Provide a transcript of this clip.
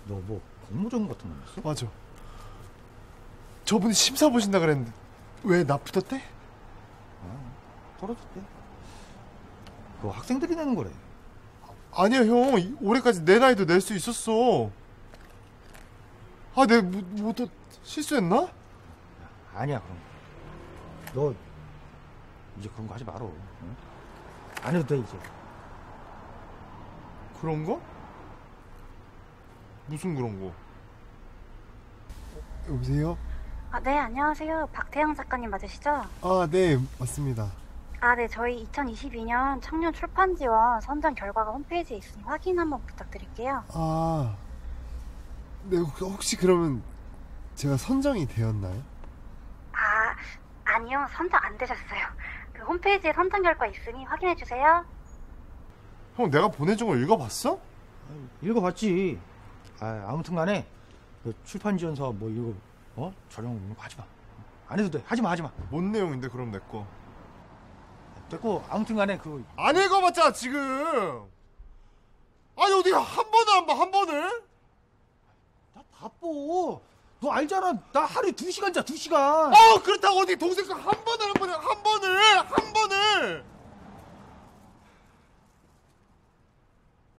너 뭐 공모전 같은 거 했어? 맞아. 저분이 심사 보신다 그랬는데 왜 나 붙었대? 떨어졌대. 그거 학생들이 내는 거래. 아니야 형, 올해까지 내 나이도 낼 수 있었어. 아, 내가 뭐 또 실수했나? 아니야 그럼 너 이제 그런 거 하지 말어. 응? 안 해도 돼 이제. 그런 거? 무슨 그런 거? 여보세요? 네, 안녕하세요. 박태영 작가님 맞으시죠? 아, 네, 맞습니다. 네, 저희 2022년 청년 출판 지원 선정 결과가 홈페이지에 있으니 확인 한번 부탁드릴게요. 아, 네, 혹시 그러면 제가 선정이 되었나요? 아니요. 선정 안 되셨어요. 그 홈페이지에 선정 결과 있으니 확인해 주세요. 형, 내가 보내준 거 읽어봤어? 읽어봤지. 아무튼 간에 그 출판 지원 사업 뭐 이거 촬영 이런 거 하지 마. 안 해도 돼. 하지 마. 뭔 내용인데 그럼 내 거? 됐고 아무튼 간에 안 읽어봤잖아 지금. 아니 어디가 한 번을 안 봐, 한 번을? 나 바빠. 너 알잖아. 나 하루에 2시간 자, 2시간. 그렇다고 어디 동생 거 한 번을 안 보내, 한 번을?